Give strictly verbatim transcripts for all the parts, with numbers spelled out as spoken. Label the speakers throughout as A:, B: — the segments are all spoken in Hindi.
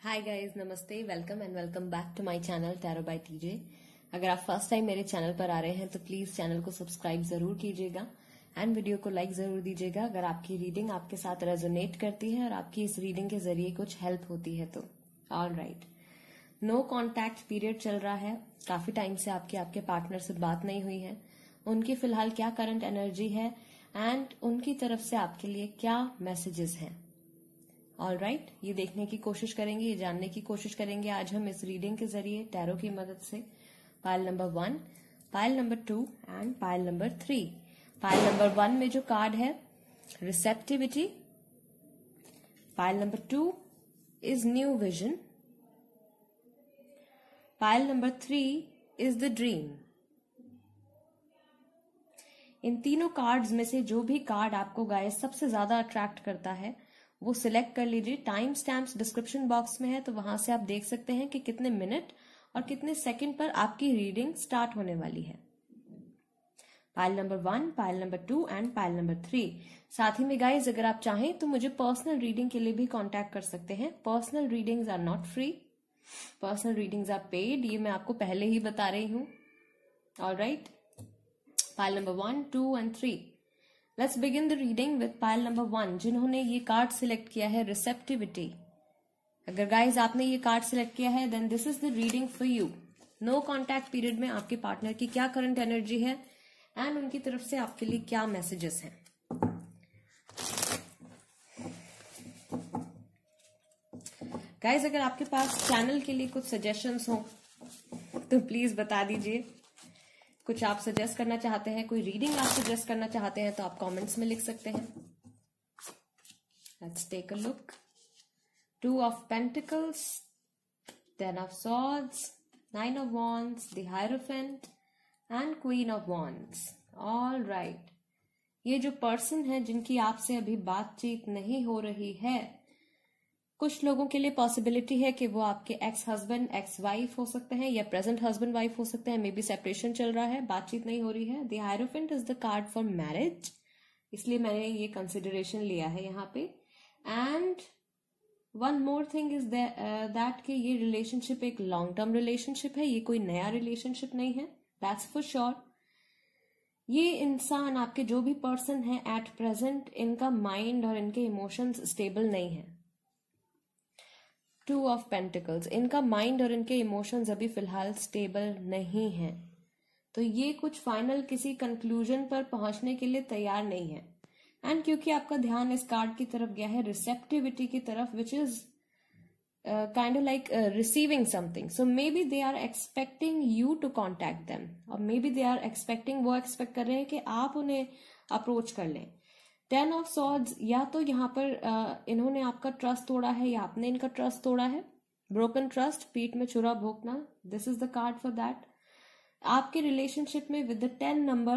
A: हाय गाइस, नमस्ते, welcome and welcome back to my channel tarot by TJ. अगर आप फर्स्ट टाइम मेरे चैनल पर आ रहे हैं तो प्लीज चैनल को सब्सक्राइब जरूर कीजिएगा एंड वीडियो को लाइक जरूर दीजिएगा अगर आपकी रीडिंग आपके साथ रेजोनेट करती है और आपकी इस रीडिंग के जरिए कुछ हेल्प होती है तो। All right, no contact period चल रहा है। काफी टाइम से आपके आपके पार्टनर से बात नहीं हुई है। उनकी फिलहाल क्या करंट एनर्जी है एंड उनकी तरफ से आपके लिए क्या मैसेजेस हैं। ऑल राइट, ये देखने की कोशिश करेंगे, ये जानने की कोशिश करेंगे आज हम इस रीडिंग के जरिए टैरो की मदद से। Pile number one, pile number two and pile number three. Pile number one में जो कार्ड है receptivity, pile number two is new vision, pile number three is the dream. इन तीनों कार्ड्स में से जो भी कार्ड आपको गाइस सबसे ज्यादा अट्रैक्ट करता है वो सिलेक्ट कर लीजिए। टाइम स्टैम्प्स डिस्क्रिप्शन बॉक्स में है तो वहां से आप देख सकते हैं कि कितने मिनट और कितने सेकंड पर आपकी रीडिंग स्टार्ट होने वाली है। Pile number one, pile number two and pile number three. साथ ही में गाइज अगर आप चाहें तो मुझे पर्सनल रीडिंग के लिए भी कांटेक्ट कर सकते हैं। Personal readings are not free, personal readings are paid, ये मैं आपको पहले ही बता रही हूं। All right, pile number one, two and three. Let's begin the reading with pile number one, जिन्होंने ये कार्ड सिलेक्ट किया है रिसेप्टिविटी। अगर गाइज आपने ये कार्ड सिलेक्ट किया है then this is the reading for you. No contact period में आपके पार्टनर की क्या करंट एनर्जी है एंड उनकी तरफ से आपके लिए क्या मैसेजेस हैं। गाइज अगर आपके पास चैनल के लिए कुछ सजेशंस हो तो प्लीज बता दीजिए। कुछ आप सजेस्ट करना चाहते हैं, कोई रीडिंग आप सजेस्ट करना चाहते हैं तो आप कमेंट्स में लिख सकते हैं। Let's take a look. Two of pentacles, ten of swords, nine of wands, the hierophant and queen of wands. All right, ये जो पर्सन है जिनकी आपसे अभी बातचीत नहीं हो रही है, कुछ लोगों के लिए पॉसिबिलिटी है कि वो आपके एक्स हस्बैंड, एक्स वाइफ हो सकते हैं या प्रेजेंट हस्बैंड वाइफ हो सकते हैं। मे बी सेपरेशन चल रहा है, बातचीत नहीं हो रही है। The hierophant is the card for marriage, इसलिए मैंने ये कंसिडरेशन लिया है यहाँ पे। And one more thing is that कि ये रिलेशनशिप एक लॉन्ग टर्म रिलेशनशिप है, ये कोई नया रिलेशनशिप नहीं है, दैट्स फॉर श्योर। ये इंसान, आपके जो भी पर्सन है एट प्रेजेंट, इनका माइंड और इनके इमोशंस स्टेबल नहीं है। टू ऑफ पेंटिकल्स, इनका माइंड और इनके इमोशंस अभी फिलहाल स्टेबल नहीं है, तो ये कुछ फाइनल किसी कंक्लूजन पर पहुंचने के लिए तैयार नहीं है। एंड क्योंकि आपका ध्यान इस कार्ड की तरफ गया है रिसेप्टिविटी की तरफ, which is kind of like receiving something, so maybe they are expecting you to contact them, और maybe they are expecting, वो एक्सपेक्ट कर रहे हैं कि आप उन्हें अप्रोच कर लें। टेन ऑफ सॉर्ड्स, या तो यहाँ पर uh, इन्होंने आपका ट्रस्ट तोड़ा है या आपने इनका ट्रस्ट तोड़ा है। ब्रोकन ट्रस्ट, पीठ में छुरा भोंकना, this is the card for that. आपके रिलेशनशिप में विद द टेन नंबर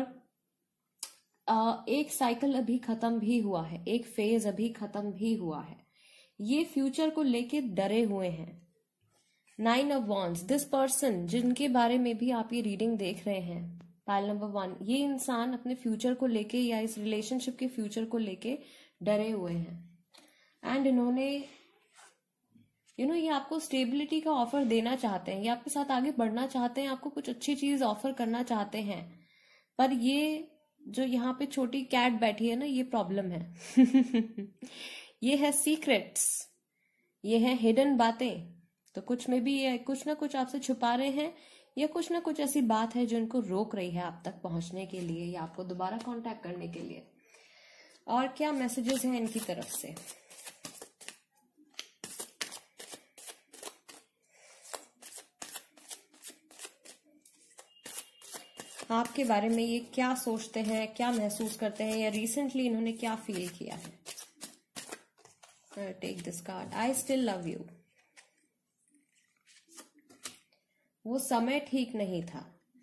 A: एक साइकिल अभी खत्म भी हुआ है, एक फेज अभी खत्म भी हुआ है। ये फ्यूचर को लेके डरे हुए हैं। Nine of wands, this person जिनके बारे में भी आप ये रीडिंग देख रहे हैं, पाइल नंबर वन, ये इंसान अपने फ्यूचर को लेके या इस रिलेशनशिप के फ्यूचर को लेके डरे हुए हैं। एंड इन्होंने यू नो ये आपको स्टेबिलिटी का ऑफर देना चाहते हैं, ये आपके साथ आगे बढ़ना चाहते हैं, आपको कुछ अच्छी चीज ऑफर करना चाहते हैं, पर ये जो यहाँ पे छोटी कैट बैठी है ना, ये प्रॉब्लम है। ये है सीक्रेट्स, ये है हिडन बातें। तो कुछ में भी ये कुछ ना कुछ आपसे छुपा रहे हैं, या कुछ ना कुछ ऐसी बात है जो इनको रोक रही है आप तक पहुंचने के लिए या आपको दोबारा कांटेक्ट करने के लिए। और क्या मैसेजेस हैं इनकी तरफ से। आपके बारे में ये क्या सोचते हैं, क्या महसूस करते हैं, या रिसेंटली इन्होंने क्या फील किया है। Take this card, I still love you. वो समय ठीक नहीं था।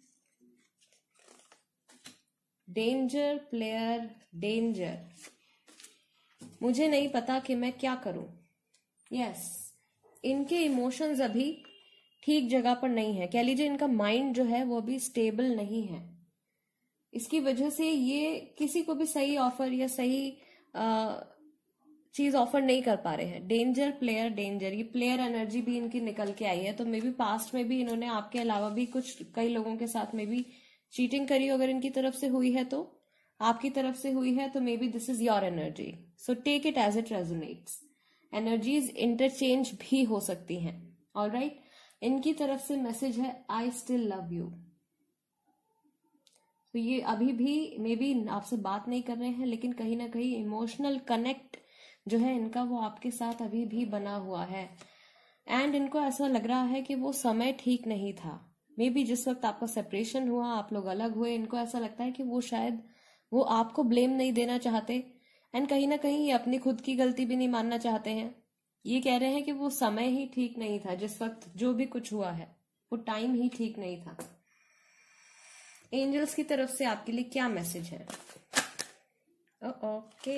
A: डेंजर प्लेयर, डेंजर, मुझे नहीं पता कि मैं क्या करूं। यस, इनके इमोशंस अभी ठीक जगह पर नहीं है, कह लीजिए इनका माइंड जो है वो अभी स्टेबल नहीं है। इसकी वजह से ये किसी को भी सही ऑफर या सही चीज ऑफर नहीं कर पा रहे हैं। डेंजर, प्लेयर, डेंजर, ये प्लेयर एनर्जी भी इनकी निकल के आई है। तो मे बी पास्ट में भी इन्होंने आपके अलावा भी कुछ कई लोगों के साथ में भी चीटिंग करी, अगर इनकी तरफ से हुई है तो, आपकी तरफ से हुई है तो maybe this is your energy. So take it as it resonates. Energies interchange भी हो सकती हैं। ऑलराइट, इनकी तरफ से मैसेज है आई स्टिल लव यू। तो ये अभी भी मे बी आपसे बात नहीं कर रहे हैं, लेकिन कहीं ना कहीं इमोशनल कनेक्ट जो है इनका वो आपके साथ अभी भी बना हुआ है। एंड इनको ऐसा लग रहा है कि वो समय ठीक नहीं था। मे बी जिस वक्त आपका सेपरेशन हुआ, आप लोग अलग हुए, इनको ऐसा लगता है कि वो शायद वो आपको ब्लेम नहीं देना चाहते। एंड कहीं ना कहीं ये अपनी खुद की गलती भी नहीं मानना चाहते हैं। ये कह रहे हैं कि वो समय ही ठीक नहीं था, जिस वक्त जो भी कुछ हुआ है वो टाइम ही ठीक नहीं था। एंजल्स की तरफ से आपके लिए क्या मैसेज है? ओके,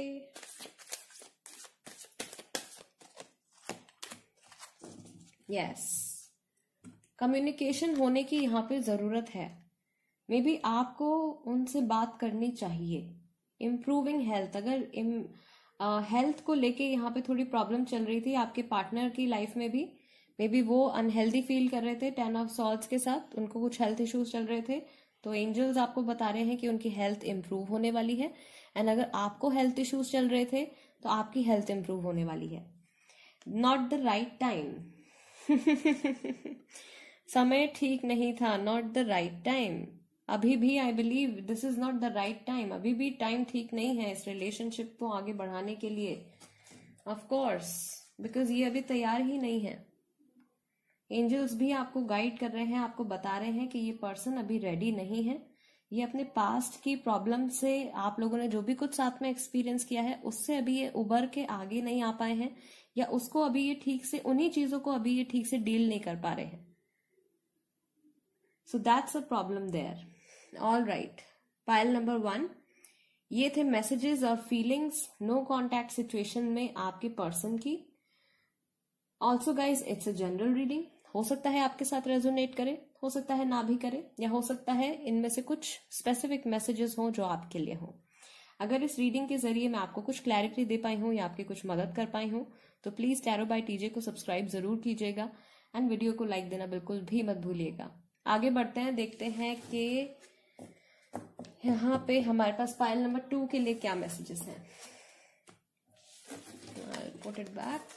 A: यस, कम्युनिकेशन होने की यहाँ पे जरूरत है। मे बी आपको उनसे बात करनी चाहिए। इम्प्रूविंग हेल्थ, अगर हेल्थ uh, को लेके यहाँ पे थोड़ी प्रॉब्लम चल रही थी आपके पार्टनर की लाइफ में भी, मे बी वो अनहेल्दी फील कर रहे थे टेन ऑफ सॉर्ड्स के साथ, उनको कुछ हेल्थ इश्यूज चल रहे थे। तो एंजल्स आपको बता रहे हैं कि उनकी हेल्थ इंप्रूव होने वाली है। एंड अगर आपको हेल्थ इश्यूज चल रहे थे तो आपकी हेल्थ इंप्रूव होने वाली है। Not the right time. समय ठीक नहीं था, नॉट द राइट टाइम। अभी भी I believe this is not the right time. अभी भी टाइम ठीक नहीं है इस रिलेशनशिप को आगे बढ़ाने के लिए, ऑफ कोर्स, बिकॉज ये अभी तैयार ही नहीं है। एंजल्स भी आपको गाइड कर रहे हैं, आपको बता रहे हैं कि ये पर्सन अभी रेडी नहीं है। ये अपने पास्ट की प्रॉब्लम से, आप लोगों ने जो भी कुछ साथ में एक्सपीरियंस किया है उससे अभी ये उबर के आगे नहीं आ पाए हैं, या उसको अभी ये ठीक से, उन्हीं चीजों को अभी ये ठीक से डील नहीं कर पा रहे हैं। So that's a problem there. All right, pile number one, ये थे मैसेजेस और फीलिंग्स नो कॉन्टैक्ट सिचुएशन में आपके पर्सन की। Also guys, it's a general reading. हो सकता है आपके साथ रेजोनेट करे, हो सकता है ना भी करे, या हो सकता है इनमें से कुछ स्पेसिफिक मैसेजेस हों जो आपके लिए हों। अगर इस रीडिंग के जरिए मैं आपको कुछ क्लैरिटी दे पाई हूं या आपकी कुछ मदद कर पाई हूं तो प्लीज टैरो बाय टीजे को सब्सक्राइब जरूर कीजिएगा एंड वीडियो को लाइक देना बिल्कुल भी मत भूलिएगा। आगे बढ़ते हैं, देखते हैं कि यहाँ पे हमारे पास पाइल नंबर टू के लिए क्या मैसेजेस हैं। I'll put it back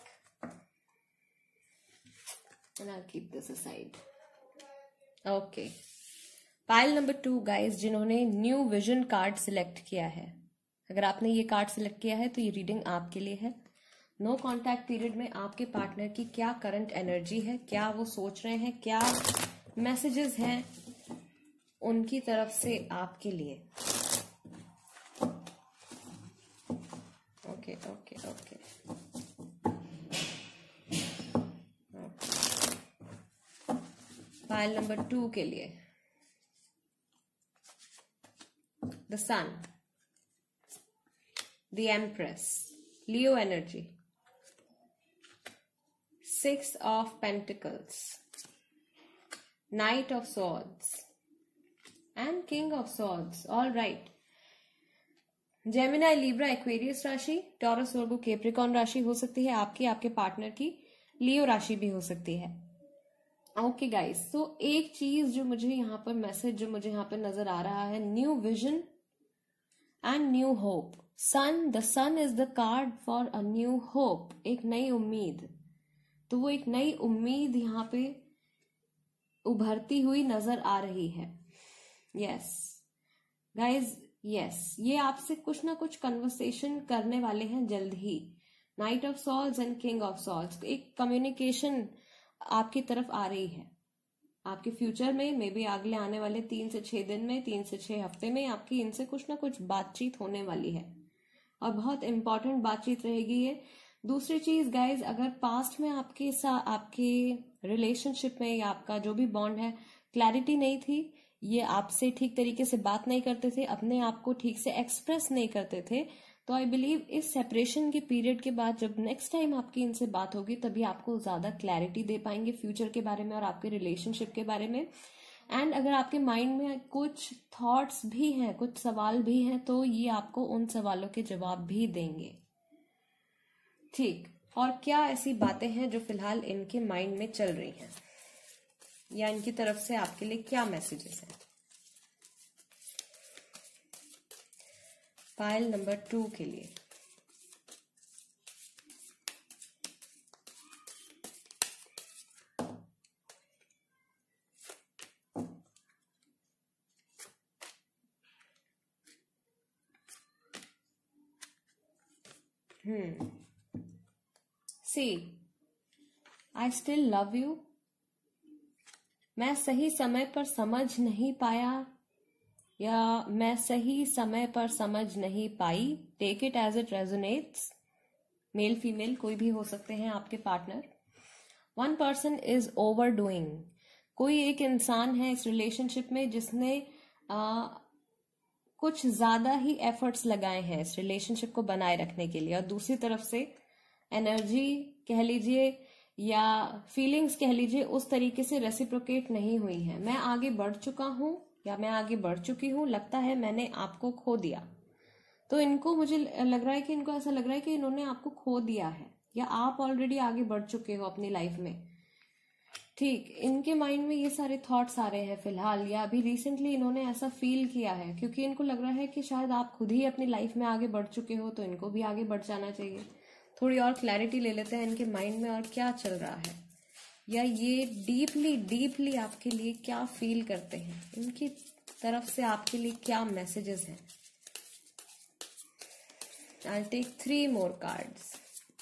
A: and I'll keep this aside. Okay. Pile number two guys, जिन्होंने न्यू विजन कार्ड सिलेक्ट किया है, अगर आपने ये कार्ड सिलेक्ट किया है तो ये रीडिंग आपके लिए है। नो कॉन्टैक्ट पीरियड में आपके पार्टनर की क्या करंट एनर्जी है, क्या वो सोच रहे हैं, क्या मैसेजेस हैं उनकी तरफ से आपके लिए। Okay okay okay pile number two के लिए the sun, the empress, Leo energy, six of pentacles, knight of swords and king of swords. All right, Gemini, Libra, Aquarius राशि, टॉरस, वर्गो, कैप्रिकॉर्न राशि हो सकती है आपकी, आपके पार्टनर की लियो राशि भी हो सकती है। ओके गाइस, तो एक चीज जो मुझे यहाँ पर मैसेज जो मुझे यहाँ पर नजर आ रहा है, new vision and new hope. Sun, the sun is the card for a new hope, एक नई उम्मीद। तो वो एक नई उम्मीद यहाँ पे उभरती हुई नजर आ रही है। यस गाइज, यस, ये आपसे कुछ ना कुछ कन्वर्सेशन करने वाले हैं जल्द ही। Knight of swords and king of swords, एक कम्युनिकेशन आपकी तरफ आ रही है। आपके फ्यूचर में, मे बी अगले आने वाले तीन से छह दिन में, तीन से छह हफ्ते में आपकी इनसे कुछ ना कुछ बातचीत होने वाली है और बहुत इंपॉर्टेंट बातचीत रहेगी ये। दूसरी चीज गाइज, अगर पास्ट में आपके साथ, आपके रिलेशनशिप में या आपका जो भी बॉन्ड है, क्लैरिटी नहीं थी, ये आपसे ठीक तरीके से बात नहीं करते थे, अपने आप को ठीक से एक्सप्रेस नहीं करते थे, तो आई बिलीव इस सेपरेशन के पीरियड के बाद जब नेक्स्ट टाइम आपकी इनसे बात होगी तभी आपको ज्यादा क्लैरिटी दे पाएंगे फ्यूचर के बारे में और आपके रिलेशनशिप के बारे में। एंड अगर आपके माइंड में कुछ थॉट्स भी हैं, कुछ सवाल भी हैं, तो ये आपको उन सवालों के जवाब भी देंगे। ठीक, और क्या ऐसी बातें हैं जो फिलहाल इनके माइंड में चल रही हैं, या इनकी तरफ से आपके लिए क्या मैसेजेस हैं? पाइल नंबर टू के लिए hmm see I still love you. मैं सही समय पर समझ नहीं पाया, या मैं सही समय पर समझ नहीं पाई। Take it as it resonates. Male female कोई भी हो सकते हैं आपके partner. One person is overdoing. कोई एक इंसान है इस रिलेशनशिप में जिसने आ, कुछ ज्यादा ही एफर्ट्स लगाए हैं इस रिलेशनशिप को बनाए रखने के लिए, और दूसरी तरफ से एनर्जी कह लीजिए या फीलिंग्स कह लीजिए उस तरीके से रेसिप्रोकेट नहीं हुई है। मैं आगे बढ़ चुका हूं या मैं आगे बढ़ चुकी हूं, लगता है मैंने आपको खो दिया। तो इनको मुझे लग रहा है कि इनको ऐसा लग रहा है कि इन्होंने आपको खो दिया है, या आप ऑलरेडी आगे बढ़ चुके हो अपनी लाइफ में। ठीक, इनके माइंड में ये सारे थॉट्स आ रहे हैं फिलहाल, या अभी रिसेंटली इन्होंने ऐसा फील किया है, क्योंकि इनको लग रहा है कि शायद आप खुद ही अपनी लाइफ में आगे बढ़ चुके हो, तो इनको भी आगे बढ़ जाना चाहिए। थोड़ी और क्लैरिटी ले लेते हैं इनके माइंड में और क्या चल रहा है, या ये डीपली डीपली आपके लिए क्या फील करते हैं, इनकी तरफ से आपके लिए क्या मैसेजेस हैं। I take three more cards.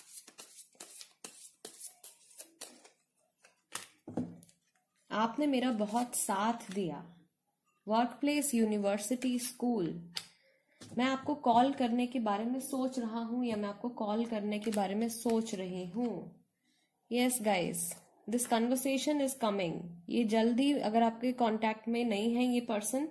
A: आपने मेरा बहुत साथ दिया। Workplace, university, school. मैं आपको कॉल करने के बारे में सोच रहा हूं, या मैं आपको कॉल करने के बारे में सोच रही हूं। Yes guys, this conversation is coming. ये जल्दी, अगर आपके कांटेक्ट में नहीं है ये पर्सन,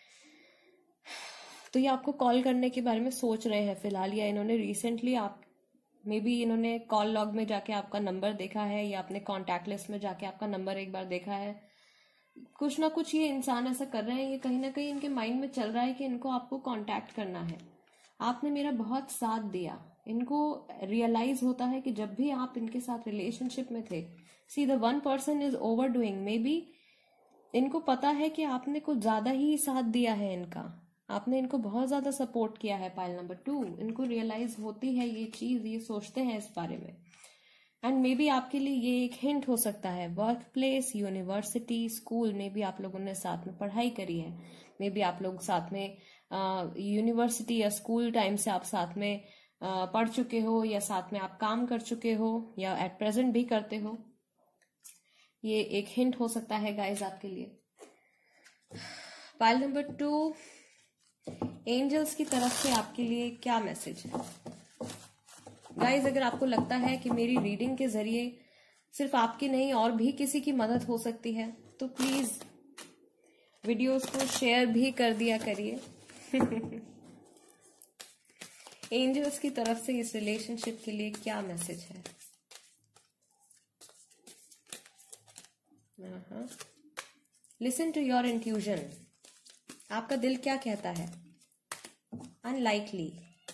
A: तो ये आपको कॉल करने के बारे में सोच रहे हैं फिलहाल, या इन्होंने रिसेंटली आप मे बी इन्होंने कॉल लॉग में जाके आपका नंबर देखा है, या अपने कॉन्टैक्ट लिस्ट में जाके आपका नंबर एक बार देखा है। कुछ ना कुछ ये इंसान ऐसा कर रहे हैं, ये कहीं ना कहीं इनके माइंड में चल रहा है कि इनको आपको कांटेक्ट करना है। आपने मेरा बहुत साथ दिया। इनको रियलाइज होता है कि जब भी आप इनके साथ रिलेशनशिप में थे, see the one person is overdoing. Maybe इनको पता है कि आपने कुछ ज्यादा ही साथ दिया है इनका, आपने इनको बहुत ज्यादा सपोर्ट किया है। पाइल नंबर टू, इनको रियलाइज होती है ये चीज, ये सोचते हैं इस बारे में। एंड मे बी आपके लिए ये एक हिंट हो सकता है। वर्क प्लेस, यूनिवर्सिटी, स्कूल में भी आप लोगों ने साथ में पढ़ाई करी है। मे बी आप लोग साथ में यूनिवर्सिटी या स्कूल टाइम से आप साथ में आ, पढ़ चुके हो, या साथ में आप काम कर चुके हो, या एट प्रेजेंट भी करते हो। ये एक हिंट हो सकता है गाइज आपके लिए। पाइल नंबर टू, एंजल्स की तरफ से आपके लिए क्या मैसेज है गाइज? अगर आपको लगता है कि मेरी रीडिंग के जरिए सिर्फ आपकी नहीं और भी किसी की मदद हो सकती है, तो प्लीज वीडियोस को शेयर भी कर दिया करिए। एंजल्स की तरफ से इस रिलेशनशिप के लिए क्या मैसेज है? Listen to your intuition. आपका दिल क्या कहता है? Unlikely.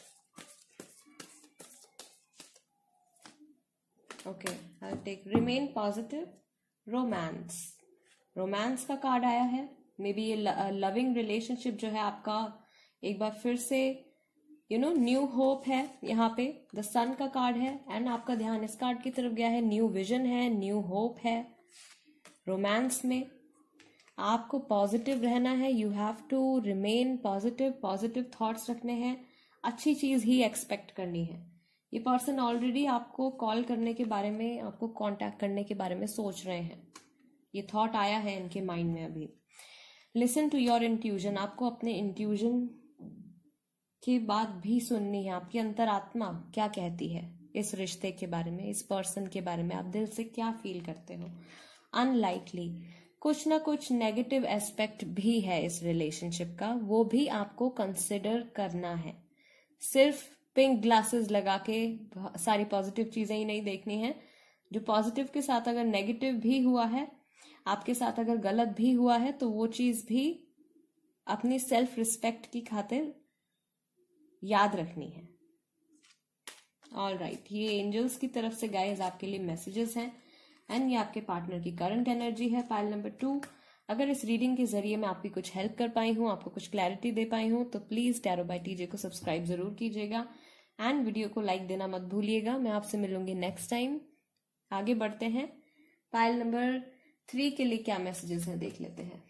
A: Okay, I take remain positive, romance. Romance का कार्ड आया है। मे बी ये लविंग रिलेशनशिप जो है आपका एक बार फिर से यू नो न्यू होप है। यहाँ पे द सन का कार्ड है, एंड आपका ध्यान इस कार्ड की तरफ गया है। न्यू विजन है, न्यू होप है। रोमांस में आपको पॉजिटिव रहना है। You have to remain positive, positive thoughts रखने हैं, अच्छी चीज ही एक्सपेक्ट करनी है। ये पर्सन ऑलरेडी आपको कॉल करने के बारे में, आपको कांटेक्ट करने के बारे में सोच रहे हैं। ये थॉट आया है इनके माइंड में अभी। Listen to your intuition. आपको अपने इंट्यूजन की बात भी सुननी है। आपकी अंतरात्मा क्या कहती है इस रिश्ते के बारे में, इस पर्सन के बारे में, आप दिल से क्या फील करते हो। अनलाइकली, कुछ ना कुछ नेगेटिव एस्पेक्ट भी है इस रिलेशनशिप का, वो भी आपको कंसिडर करना है। सिर्फ पिंक ग्लासेस लगा के सारी पॉजिटिव चीजें ही नहीं देखनी है। जो पॉजिटिव के साथ अगर नेगेटिव भी हुआ है, आपके साथ अगर गलत भी हुआ है, तो वो चीज भी अपनी सेल्फ रिस्पेक्ट की खातिर याद रखनी है। ऑल राइट, ये एंजल्स की तरफ से गाइस आपके लिए मैसेजेस हैं एंड ये आपके पार्टनर की करंट एनर्जी है। पाइल नंबर टू, अगर इस रीडिंग के जरिए मैं आपकी कुछ हेल्प कर पाई हूँ, आपको कुछ क्लैरिटी दे पाई हूँ, तो प्लीज टैरो बाय टीजे को सब्सक्राइब जरूर कीजिएगा एंड वीडियो को लाइक देना मत भूलिएगा। मैं आपसे मिलूंगी नेक्स्ट टाइम। आगे बढ़ते हैं, पाइल नंबर थ्री के लिए क्या मैसेजेस हैं देख लेते हैं।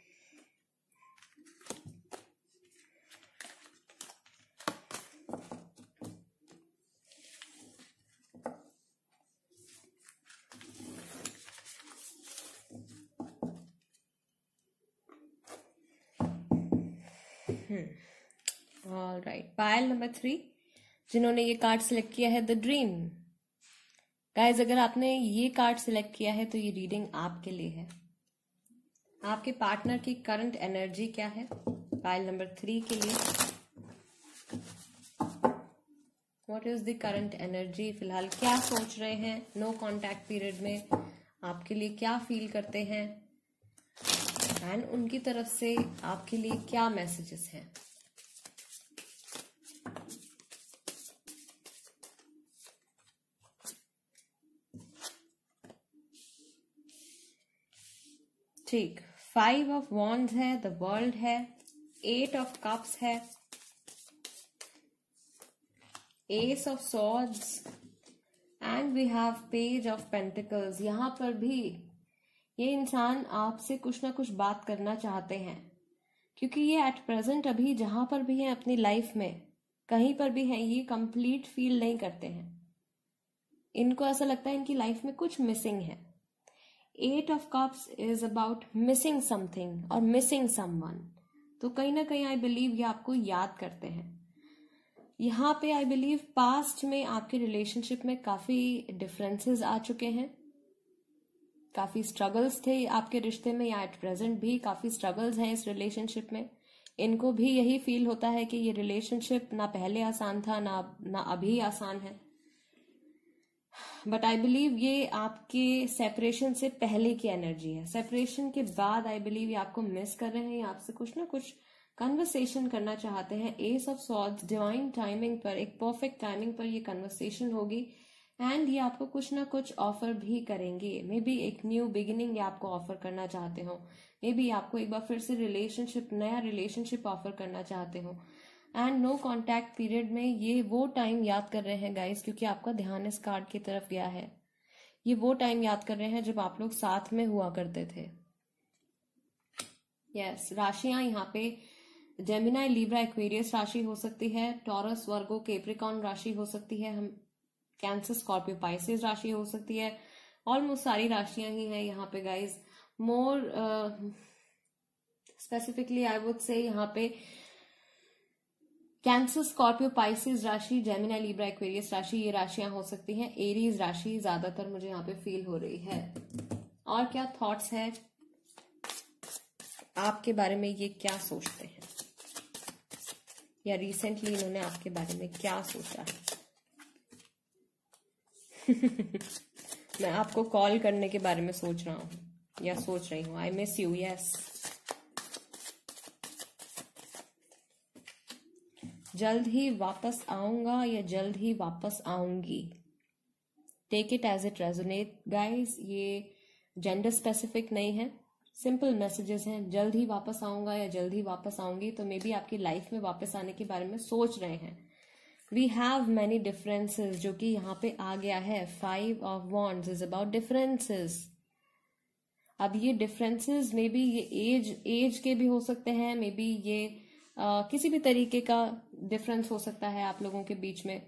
A: All right, pile number three, जिन्होंने ये कार्ड सिलेक्ट किया है द ड्रीम। गाइज अगर आपने ये कार्ड सिलेक्ट किया है तो ये रीडिंग आपके लिए है। आपके पार्टनर की करंट एनर्जी क्या है पायल नंबर थ्री के लिए? What is the current energy? फिलहाल क्या सोच रहे हैं? नो कॉन्टैक्ट पीरियड में आपके लिए क्या फील करते हैं एंड उनकी तरफ से आपके लिए क्या मैसेजेस हैं? ठीक, फाइव ऑफ वॉन्ड्स है, द वर्ल्ड है, एट ऑफ कप्स है, ace of swords and we have page of pentacles. यहां पर भी ये इंसान आपसे कुछ ना कुछ बात करना चाहते हैं, क्योंकि ये एट प्रेजेंट अभी जहां पर भी हैं अपनी लाइफ में, कहीं पर भी हैं, ये कंप्लीट फील नहीं करते हैं। इनको ऐसा लगता है इनकी लाइफ में कुछ मिसिंग है। Eight of cups is about missing something और मिसिंग समवन। तो कहीं ना कहीं आई बिलीव ये आपको याद करते हैं। यहाँ पे आई बिलीव पास्ट में आपके रिलेशनशिप में काफी डिफरेंसेस आ चुके हैं, काफी स्ट्रगल्स थे आपके रिश्ते में, या एट प्रेजेंट भी काफी स्ट्रगल्स हैं इस रिलेशनशिप में। इनको भी यही फील होता है कि ये रिलेशनशिप ना पहले आसान था ना ना अभी आसान है। बट आई बिलीव ये आपके सेपरेशन से पहले की एनर्जी है। सेपरेशन के बाद आई बिलीव ये आपको मिस कर रहे हैं, आपसे कुछ ना कुछ कन्वर्सेशन करना चाहते हैं। Ace of swords, divine timing पर, एक परफेक्ट टाइमिंग पर ये कन्वर्सेशन होगी एंड ये आपको कुछ ना कुछ ऑफर भी करेंगे। मे बी एक न्यू बिगिनिंग ये आपको ऑफर करना चाहते हो, मे बी आपको एक बार फिर से रिलेशनशिप, नया रिलेशनशिप ऑफर करना चाहते हो। एंड नो कॉन्टैक्ट पीरियड में ये वो टाइम याद कर रहे हैं गाइस, क्योंकि आपका ध्यान इस कार्ड की तरफ गया है। ये वो टाइम याद कर रहे हैं जब आप लोग साथ में हुआ करते थे। यस yes, राशियां यहाँ पे जेमिनाई, लिब्रा, एक्वेरियस राशि हो सकती है, टॉरस, वर्गो, कैप्रिकॉर्न राशि हो सकती है, हम कैंसर, स्कॉर्पियो, पाइसेस राशि हो सकती है। ऑलमोस्ट सारी राशियां ही हैं यहाँ पे guys. More specifically I would say यहाँ पे कैंसर, स्कॉर्पियो, पाइसेस राशि, जेमिनाई, लिब्रा, एक्वेरियस राशि, ये राशियां हो सकती हैं। एरीज राशि ज्यादातर मुझे यहाँ पे फील हो रही है। और क्या थॉट्स है आपके बारे में, ये क्या सोचते हैं, या रिसेंटली इन्होंने आपके बारे में क्या सोचा है? मैं आपको कॉल करने के बारे में सोच रहा हूँ या सोच रही हूँ। आई मिस यू। यस, जल्द ही वापस आऊंगा या जल्द ही वापस आऊंगी। Take it as it resonate guys. ये जेंडर स्पेसिफिक नहीं है, सिंपल मैसेजेस हैं। जल्द ही वापस आऊंगा या जल्द ही वापस आऊंगी, तो मे बी आपकी लाइफ में वापस आने के बारे में सोच रहे हैं। वी हैव मैनी डिफरेंसेस, जो कि यहाँ पे आ गया है। Five of wands is about differences. अब ये डिफरेंसेस मे बी ये एज एज के भी हो सकते हैं, मे बी ये uh, किसी भी तरीके का डिफरेंस हो सकता है आप लोगों के बीच में।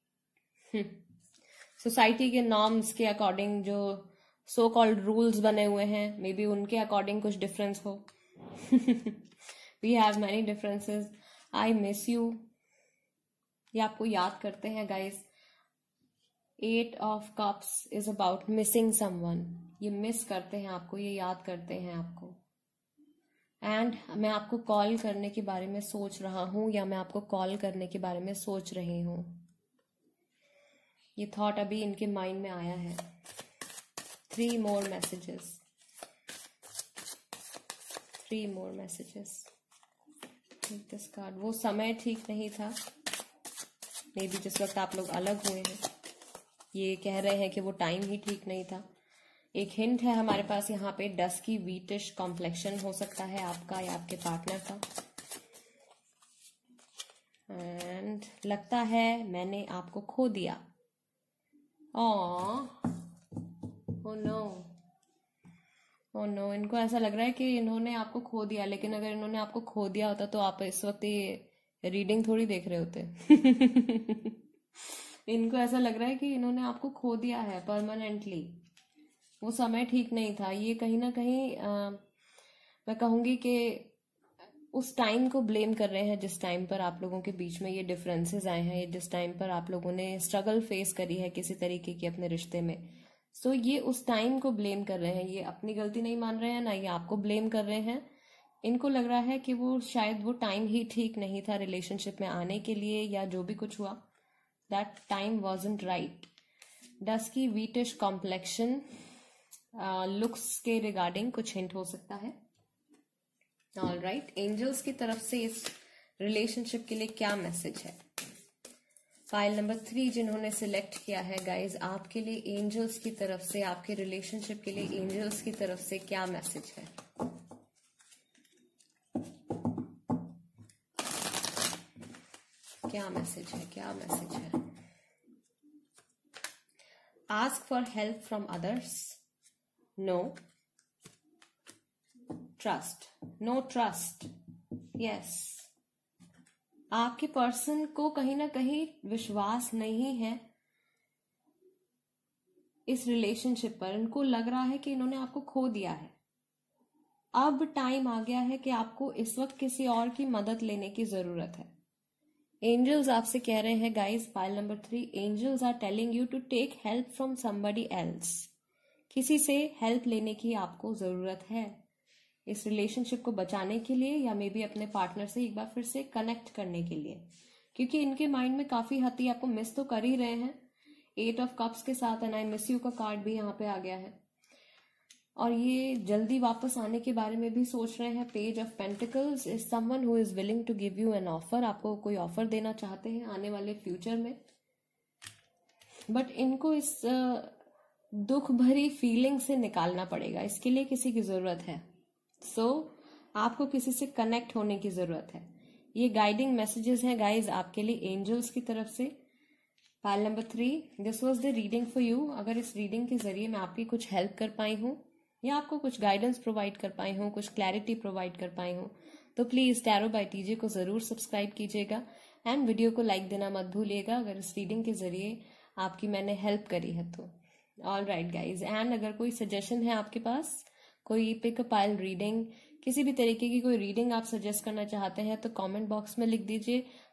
A: सोसाइटी के नॉर्म्स के अकॉर्डिंग जो सो कॉल्ड रूल्स बने हुए हैं, मे बी उनके अकॉर्डिंग कुछ डिफरेंस हो। We have many differences. I miss you, ये आपको याद करते हैं guys. Eight of cups is about missing someone. ये मिस करते हैं आपको, ये याद करते हैं आपको। एंड मैं आपको कॉल करने के बारे में सोच रहा हूं, या मैं आपको कॉल करने के बारे में सोच रही हूं। ये थॉट अभी इनके माइंड में आया है। Three more messages, three more messages. This card, वो समय ठीक नहीं था, मे बी जिस वक्त आप लोग अलग हुए हैं। ये कह रहे हैं कि वो टाइम ही ठीक नहीं था। एक हिंट है हमारे पास यहाँ पे, डस्की वीटिश कॉम्प्लेक्शन हो सकता है आपका या आपके पार्टनर का। एंड लगता है मैंने आपको खो दिया। ओह नो, ओह नो, इनको ऐसा लग रहा है कि इन्होंने आपको खो दिया, लेकिन अगर इन्होंने आपको खो दिया होता तो आप इस वक्त ये रीडिंग थोड़ी देख रहे होते। इनको ऐसा लग रहा है कि इन्होंने आपको खो दिया है परमानेंटली। वो समय ठीक नहीं था। ये कहीं ना कहीं आ, मैं कहूंगी कि उस टाइम को ब्लेम कर रहे हैं जिस टाइम पर आप लोगों के बीच में ये डिफरेंसेस आए हैं, ये जिस टाइम पर आप लोगों ने स्ट्रगल फेस करी है किसी तरीके की अपने रिश्ते में। सो so, ये उस टाइम को ब्लेम कर रहे हैं। ये अपनी गलती नहीं मान रहे हैं, ना ये आपको ब्लेम कर रहे हैं। इनको लग रहा है कि वो शायद वो टाइम ही ठीक नहीं था रिलेशनशिप में आने के लिए, या जो भी कुछ हुआ, that time wasn't right. Dusky wheatish complexion looks के रिगार्डिंग कुछ हिंट हो सकता है। ऑल राइट, एंजल्स की तरफ से इस रिलेशनशिप के लिए क्या मैसेज है? फाइल नंबर थ्री जिन्होंने सिलेक्ट किया है गाइज, आपके लिए एंजल्स की तरफ से, आपके रिलेशनशिप के लिए एंजल्स की तरफ से क्या मैसेज है? क्या मैसेज है? क्या मैसेज है? Ask for help from others, no trust, no trust, yes. आपके पर्सन को कहीं ना कहीं विश्वास नहीं है इस रिलेशनशिप पर। इनको लग रहा है कि इन्होंने आपको खो दिया है। अब टाइम आ गया है कि आपको इस वक्त किसी और की मदद लेने की जरूरत है। एंजल्स आपसे कह रहे हैं guys, pile number three, angels are telling you to take help from somebody else. किसी से हेल्प लेने की आपको जरूरत है इस रिलेशनशिप को बचाने के लिए, या मे बी अपने पार्टनर से एक बार फिर से कनेक्ट करने के लिए, क्योंकि इनके माइंड में काफी हद तक आपको मिस तो कर ही रहे हैं। एट ऑफ कप्स के साथ एंड आई मिस यू का कार्ड भी यहाँ पे आ गया है, और ये जल्दी वापस आने के बारे में भी सोच रहे हैं। Page of pentacles is someone who is willing to give you an offer. आपको कोई ऑफर देना चाहते हैं आने वाले फ्यूचर में, बट इनको इस दुख भरी फीलिंग से निकालना पड़ेगा। इसके लिए किसी की जरूरत है। सो so, आपको किसी से कनेक्ट होने की जरूरत है। ये गाइडिंग मैसेजेस हैं गाइज आपके लिए एंजल्स की तरफ से। Pile number three, this was the reading for you. अगर इस रीडिंग के जरिए मैं आपकी कुछ हेल्प कर पाई हूँ या आपको कुछ गाइडेंस प्रोवाइड कर पाई हूँ, कुछ क्लैरिटी प्रोवाइड कर पाई हूँ, तो प्लीज टैरो बाय टीजे को जरूर सब्सक्राइब कीजिएगा एंड वीडियो को लाइक देना मत भूलिएगा अगर इस रीडिंग के जरिए आपकी मैंने हेल्प करी है तो। ऑल राइट गाइज, एंड अगर कोई सजेशन है आपके पास, कोई पिक अ पाइल रीडिंग, किसी भी तरीके की कोई रीडिंग आप सजेस्ट करना चाहते हैं, तो कमेंट बॉक्स में लिख दीजिए।